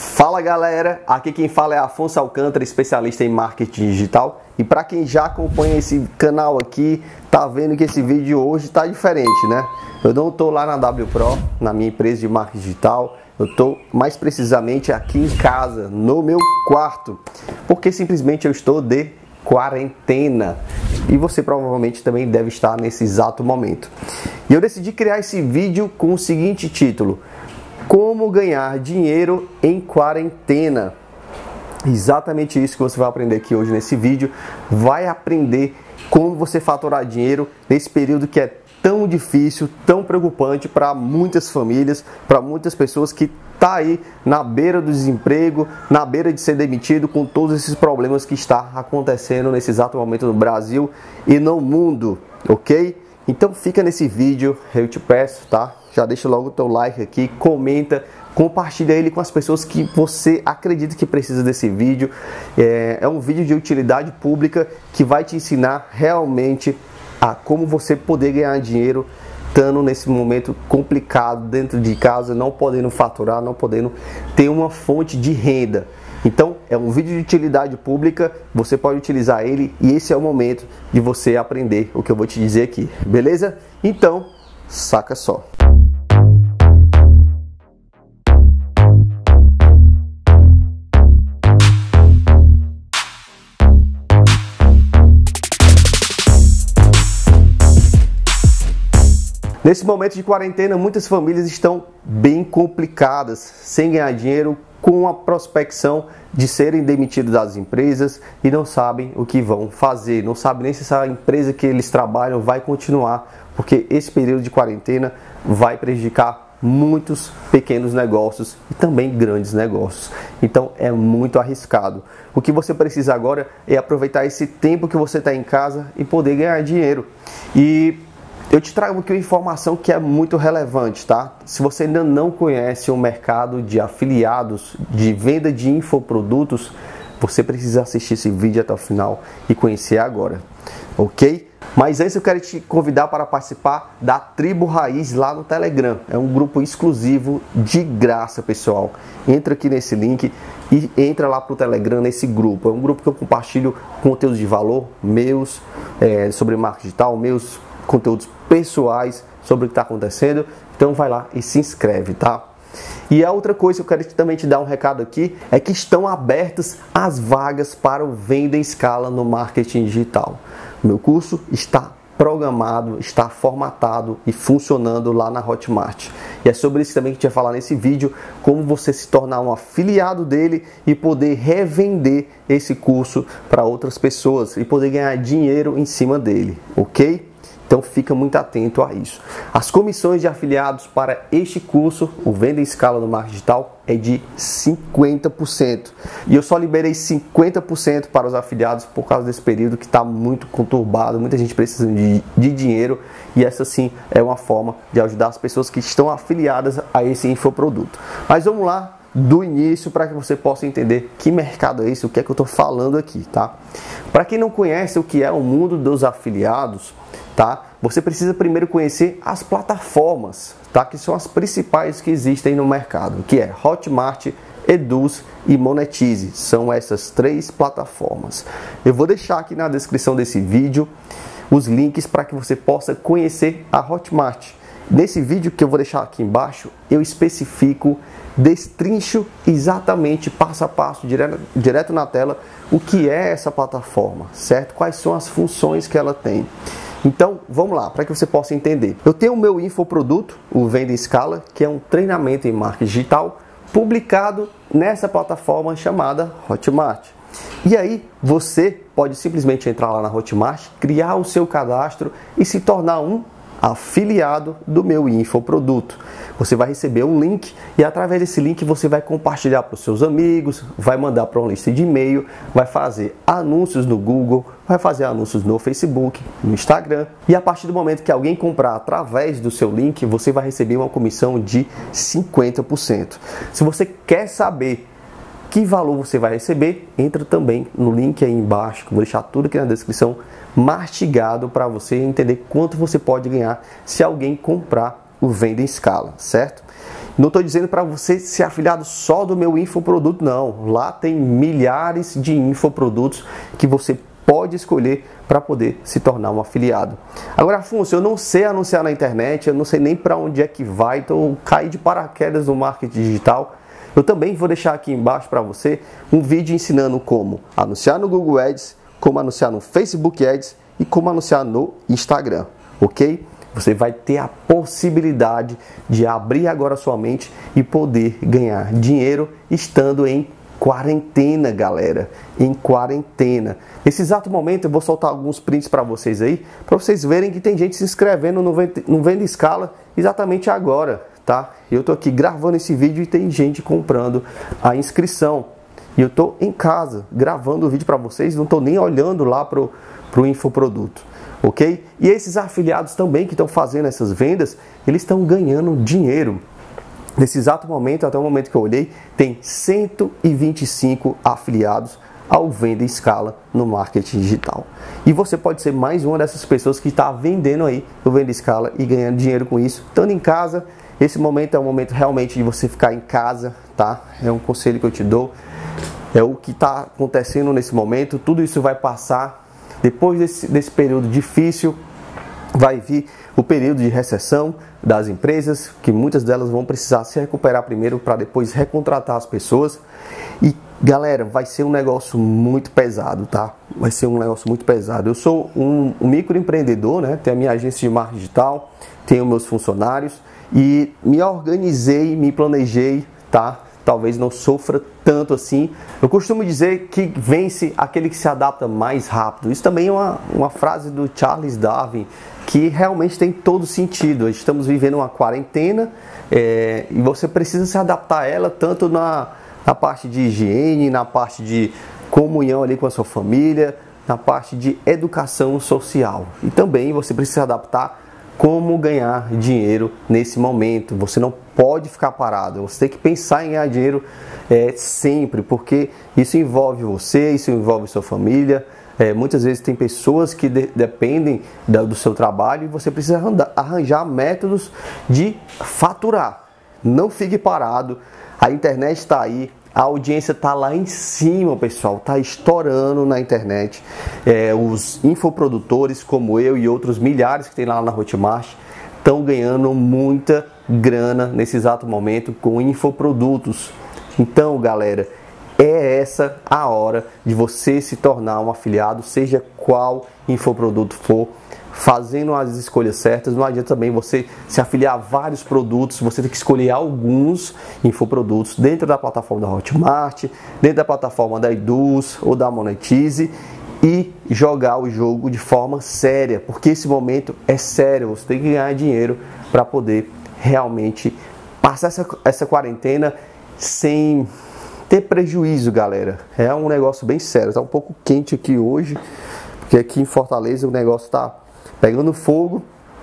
Fala galera, aqui quem fala é Afonso Alcântara, especialista em marketing digital. E para quem já acompanha esse canal aqui, tá vendo que esse vídeo hoje tá diferente, né? Eu não tô lá na WPro, na minha empresa de marketing digital. Eu tô mais precisamente aqui em casa, no meu quarto, porque simplesmente eu estou de quarentena. E você provavelmente também deve estar nesse exato momento. E eu decidi criar esse vídeo com o seguinte título: como ganhar dinheiro em quarentena. Exatamente isso que você vai aprender aqui hoje nesse vídeo. Vai aprender como você faturar dinheiro nesse período que é tão difícil, tão preocupante para muitas famílias, para muitas pessoas que tá aí na beira do desemprego, na beira de ser demitido, com todos esses problemas que está acontecendo nesse exato momento no Brasil e no mundo, ok? Então fica nesse vídeo, eu te peço, tá? Já deixa logo o teu like aqui, comenta, compartilha ele com as pessoas que você acredita que precisa desse vídeo. É um vídeo de utilidade pública que vai te ensinar realmente a como você poder ganhar dinheiro estando nesse momento complicado dentro de casa, não podendo faturar, não podendo ter uma fonte de renda. Então é um vídeo de utilidade pública, você pode utilizar ele e esse é o momento de você aprender o que eu vou te dizer aqui, beleza? Então, saca só. Nesse momento de quarentena, muitas famílias estão bem complicadas, sem ganhar dinheiro, com a prospecção de serem demitidos das empresas e não sabem o que vão fazer, não sabem nem se essa empresa que eles trabalham vai continuar, porque esse período de quarentena vai prejudicar muitos pequenos negócios e também grandes negócios. Então é muito arriscado. O que você precisa agora é aproveitar esse tempo que você está em casa e poder ganhar dinheiro. E eu te trago aqui uma informação que é muito relevante, tá? Se você ainda não conhece o mercado de afiliados, de venda de infoprodutos, você precisa assistir esse vídeo até o final e conhecer agora, ok? Mas antes eu quero te convidar para participar da Tribo Raiz lá no Telegram. É um grupo exclusivo de graça, pessoal. Entra aqui nesse link e entra lá para o Telegram nesse grupo. É um grupo que eu compartilho conteúdos de valor, meus, sobre marketing digital, meus conteúdos pessoais sobre o que está acontecendo. Então vai lá e se inscreve, tá? E a outra coisa que eu quero também te dar um recado aqui é que estão abertas as vagas para o Venda em Escala no marketing digital. Meu curso está programado, está formatado e funcionando lá na Hotmart. E é sobre isso também que a gente vai falar nesse vídeo, como você se tornar um afiliado dele e poder revender esse curso para outras pessoas e poder ganhar dinheiro em cima dele, ok? Então fica muito atento a isso. As comissões de afiliados para este curso, o Venda em Escala no Marketing Digital, é de 50%. E eu só liberei 50% para os afiliados por causa desse período que está muito conturbado, muita gente precisa de dinheiro e essa sim é uma forma de ajudar as pessoas que estão afiliadas a esse infoproduto. Mas vamos lá do início para que você possa entender que mercado é esse, o que é que eu estou falando aqui, tá? Para quem não conhece o que é o mundo dos afiliados, tá? Você precisa primeiro conhecer as plataformas, tá? Que são as principais que existem no mercado, que é Hotmart, Eduz e Monetize. São essas três plataformas. Eu vou deixar aqui na descrição desse vídeo os links para que você possa conhecer a Hotmart. Nesse vídeo que eu vou deixar aqui embaixo, eu especifico, destrincho exatamente passo a passo, direto na tela, o que é essa plataforma, certo? Quais são as funções que ela tem. Então, vamos lá, para que você possa entender. Eu tenho o meu infoproduto, o Venda em Escala, que é um treinamento em marketing digital, publicado nessa plataforma chamada Hotmart. E aí, você pode simplesmente entrar lá na Hotmart, criar o seu cadastro e se tornar um afiliado do meu infoproduto. Você vai receber um link e através desse link você vai compartilhar para os seus amigos, vai mandar para uma lista de e-mail, vai fazer anúncios no Google, vai fazer anúncios no Facebook, no Instagram, e a partir do momento que alguém comprar através do seu link, você vai receber uma comissão de 50%. Se você quer saber que valor você vai receber, entra também no link aí embaixo, que eu vou deixar tudo aqui na descrição, mastigado para você entender quanto você pode ganhar se alguém comprar o Venda em Escala, certo? Não estou dizendo para você ser afiliado só do meu infoproduto, não. Lá tem milhares de infoprodutos que você pode escolher para poder se tornar um afiliado. Agora, Afonso, eu não sei anunciar na internet, eu não sei nem para onde é que vai, então eu caí de paraquedas no marketing digital. Eu também vou deixar aqui embaixo para você um vídeo ensinando como anunciar no Google Ads, como anunciar no Facebook Ads e como anunciar no Instagram, ok? Você vai ter a possibilidade de abrir agora sua mente e poder ganhar dinheiro estando em quarentena, galera. Em quarentena. Nesse exato momento eu vou soltar alguns prints para vocês aí, para vocês verem que tem gente se inscrevendo no Venda Escala exatamente agora, tá? Eu tô aqui gravando esse vídeo e tem gente comprando a inscrição. E eu tô em casa gravando o vídeo para vocês, não tô nem olhando lá pro infoproduto. Ok? E esses afiliados também que estão fazendo essas vendas, eles estão ganhando dinheiro. Nesse exato momento, até o momento que eu olhei, tem 125 afiliados ao Venda Escala no marketing digital. E você pode ser mais uma dessas pessoas que está vendendo aí o Venda Escala e ganhando dinheiro com isso, estando em casa. Esse momento é um momento realmente de você ficar em casa, tá? É um conselho que eu te dou. É o que está acontecendo nesse momento. Tudo isso vai passar. Depois desse período difícil, vai vir o período de recessão das empresas, que muitas delas vão precisar se recuperar primeiro para depois recontratar as pessoas. E galera, vai ser um negócio muito pesado, tá? Vai ser um negócio muito pesado. Eu sou um microempreendedor, né? Tenho a minha agência de marketing digital, tenho meus funcionários e me organizei, me planejei, tá? Talvez não sofra tanto assim. Eu costumo dizer que vence aquele que se adapta mais rápido. Isso também é uma frase do Charles Darwin, que realmente tem todo sentido. Estamos vivendo uma quarentena e você precisa se adaptar a ela, tanto na parte de higiene, na parte de comunhão ali com a sua família, na parte de educação social. E também você precisa se adaptar como ganhar dinheiro nesse momento. Você não pode ficar parado, você tem que pensar em ganhar dinheiro sempre, porque isso envolve você, isso envolve sua família. Muitas vezes tem pessoas que dependem do seu trabalho e você precisa arranjar métodos de faturar. Não fique parado, a internet está aí. A audiência está lá em cima, pessoal, está estourando na internet. Os infoprodutores como eu e outros milhares que tem lá na Hotmart estão ganhando muita grana nesse exato momento com infoprodutos. Então, galera, é essa a hora de você se tornar um afiliado, seja qual infoproduto for, fazendo as escolhas certas. Não adianta também você se afiliar a vários produtos, você tem que escolher alguns infoprodutos dentro da plataforma da Hotmart, dentro da plataforma da Eduz ou da Monetize e jogar o jogo de forma séria, porque esse momento é sério, você tem que ganhar dinheiro para poder realmente passar essa quarentena sem ter prejuízo, galera. É um negócio bem sério, tá um pouco quente aqui hoje, porque aqui em Fortaleza o negócio tá pegando fogo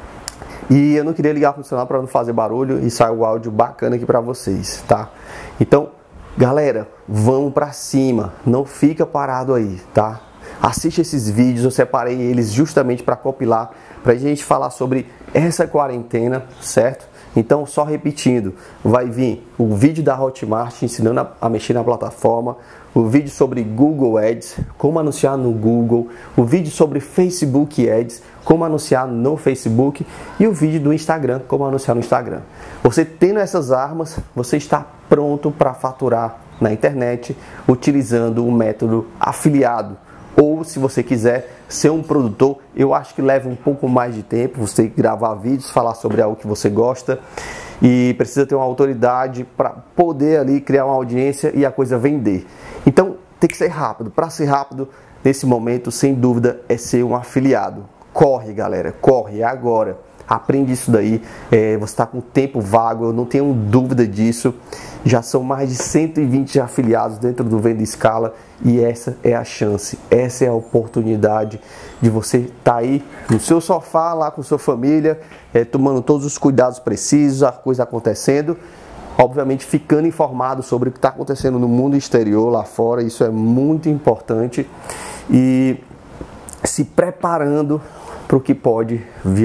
e eu não queria ligar o ar-condicionado para não fazer barulho e sair o áudio bacana aqui para vocês, tá? Então, galera, vamos para cima, não fica parado aí, tá? Assiste esses vídeos, eu separei eles justamente para compilar, para a gente falar sobre essa quarentena, certo? Então, só repetindo, vai vir o vídeo da Hotmart ensinando a mexer na plataforma, o vídeo sobre Google Ads, como anunciar no Google, o vídeo sobre Facebook Ads, como anunciar no Facebook e o vídeo do Instagram, como anunciar no Instagram. Você tendo essas armas, você está pronto para faturar na internet utilizando o método afiliado. Ou se você quiser ser um produtor, eu acho que leva um pouco mais de tempo, você tem que gravar vídeos, falar sobre algo que você gosta e precisa ter uma autoridade para poder ali criar uma audiência e a coisa vender. Então tem que ser rápido. Para ser rápido nesse momento, sem dúvida, é ser um afiliado. Corre, galera, corre, é agora. Aprende isso daí, você está com tempo vago, eu não tenho dúvida disso. Já são mais de 120 afiliados dentro do Venda Escala e essa é a chance, essa é a oportunidade de você estar aí no seu sofá, lá com sua família, tomando todos os cuidados precisos, a coisa acontecendo, obviamente ficando informado sobre o que está acontecendo no mundo exterior, lá fora, isso é muito importante, e se preparando para o que pode vir aí.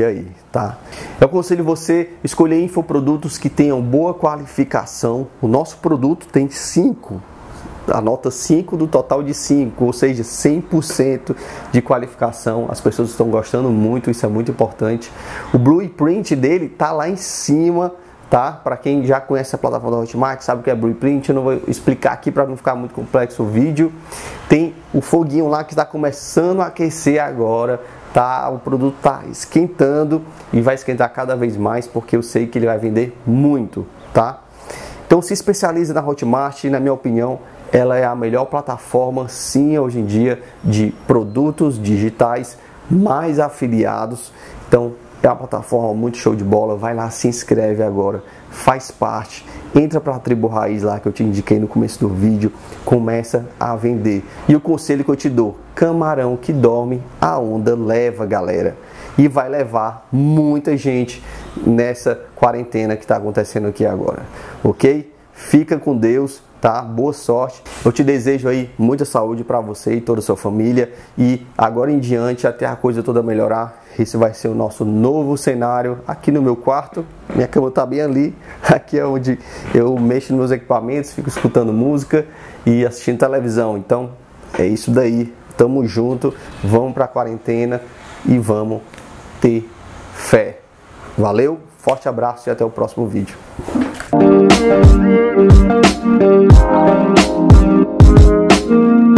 tá? Eu aconselho você escolher infoprodutos que tenham boa qualificação. O nosso produto tem 5, a nota 5 do total de 5, ou seja, 100% de qualificação. As pessoas estão gostando muito, isso é muito importante. O blueprint dele tá lá em cima, tá? Para quem já conhece a plataforma da Hotmart, sabe o que é blueprint. Eu não vou explicar aqui para não ficar muito complexo o vídeo. Tem o foguinho lá que está começando a aquecer agora, tá? O produto tá esquentando e vai esquentar cada vez mais, porque eu sei que ele vai vender muito, tá? Então se especialize na Hotmart, na minha opinião, ela é a melhor plataforma, sim, hoje em dia, de produtos digitais, mais afiliados. Então, é uma plataforma muito show de bola. Vai lá, se inscreve agora, faz parte, entra para a Tribo Raiz lá que eu te indiquei no começo do vídeo, começa a vender. E o conselho que eu te dou, camarão que dorme, a onda leva, galera. E vai levar muita gente nessa quarentena que está acontecendo aqui agora, ok? Fica com Deus, tá? Boa sorte. Eu te desejo aí muita saúde para você e toda a sua família. E agora em diante, até a coisa toda melhorar, esse vai ser o nosso novo cenário aqui no meu quarto. Minha cama tá bem ali. Aqui é onde eu mexo nos meus equipamentos, fico escutando música e assistindo televisão. Então, é isso daí. Tamo junto. Vamos pra quarentena e vamos ter fé. Valeu, forte abraço e até o próximo vídeo. Thank you.